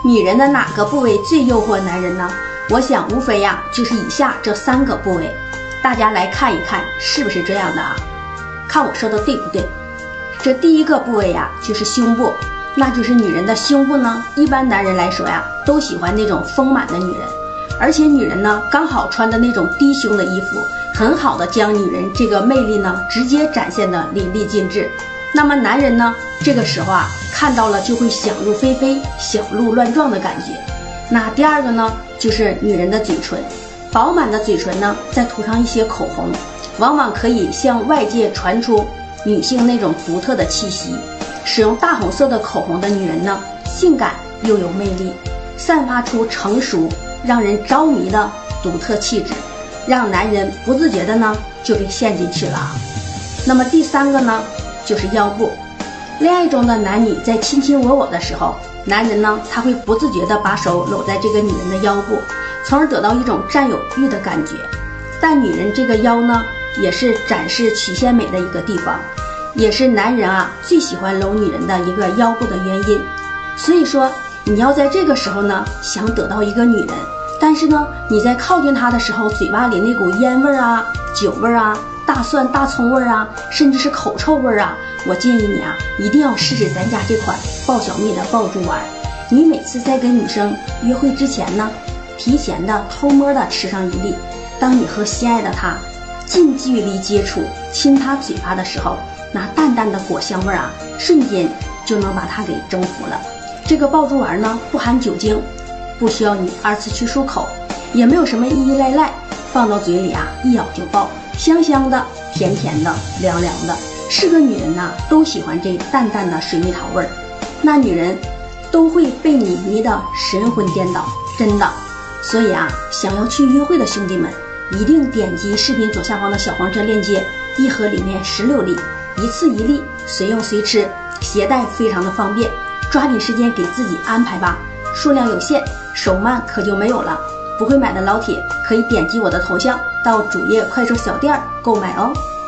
女人的哪个部位最诱惑男人呢？我想无非呀，就是以下这3个部位，大家来看一看是不是这样的啊？看我说的对不对？这第一个部位呀，就是胸部，那就是女人的胸部呢。一般男人来说呀，都喜欢那种丰满的女人，而且女人呢，刚好穿的那种低胸的衣服，很好的将女人这个魅力呢，直接展现的淋漓尽致。那么男人呢，这个时候啊，看到了就会想入非非、小鹿乱撞的感觉。那第二个呢，就是女人的嘴唇，饱满的嘴唇呢，再涂上一些口红，往往可以向外界传出女性那种独特的气息。使用大红色的口红的女人呢，性感又有魅力，散发出成熟、让人着迷的独特气质，让男人不自觉的呢就给陷进去了。那么第3个呢，就是腰部。恋爱中的男女在卿卿我我的时候，男人呢他会不自觉地把手搂在这个女人的腰部，从而得到一种占有欲的感觉。但女人这个腰呢，也是展示曲线美的一个地方，也是男人啊最喜欢搂女人的一个腰部的原因。所以说你要在这个时候呢，想得到一个女人，但是呢你在靠近她的时候，嘴巴里那股烟味啊、酒味啊、大蒜大葱味啊，甚至是口臭味啊，我建议你啊，一定要试试咱家这款爆小蜜的爆珠丸。你每次在跟女生约会之前呢，提前的偷摸的吃上一粒，当你和心爱的她近距离接触，亲她嘴巴的时候，那淡淡的果香味啊，瞬间就能把她给征服了。这个爆珠丸呢，不含酒精，不需要你2次去漱口，也没有什么依依赖赖，放到嘴里啊，一咬就爆，香香的、甜甜的、凉凉的，是个女人呐，都喜欢这淡淡的水蜜桃味儿。那女人都会被你迷得神魂颠倒，真的。所以啊，想要去约会的兄弟们，一定点击视频左下方的小黄车链接，一盒里面16粒，一次1粒，随用随吃，携带非常的方便，抓紧时间给自己安排吧，数量有限，手慢可就没有了。不会买的老铁可以点击我的头像到主页快手小店购买哦。